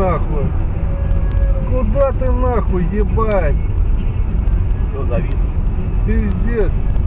нахуй? Куда ты нахуй, ебать? Все, завис. Пиздец.